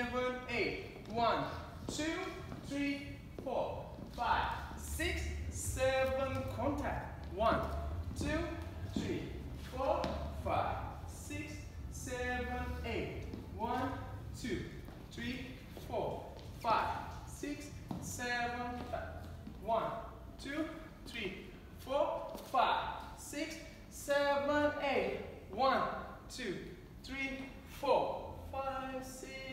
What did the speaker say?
7, 8. 1, 2, 3, 4, 5, 6, 7. Contact. 1, 2, 3, 4, 5, 6, 7, 8. 1, 2, 3, 4, 5, 6, 7. 1, 2, 3, 4, 5, 6, 7, 8. 1, 2, 3, 4, 5, 6.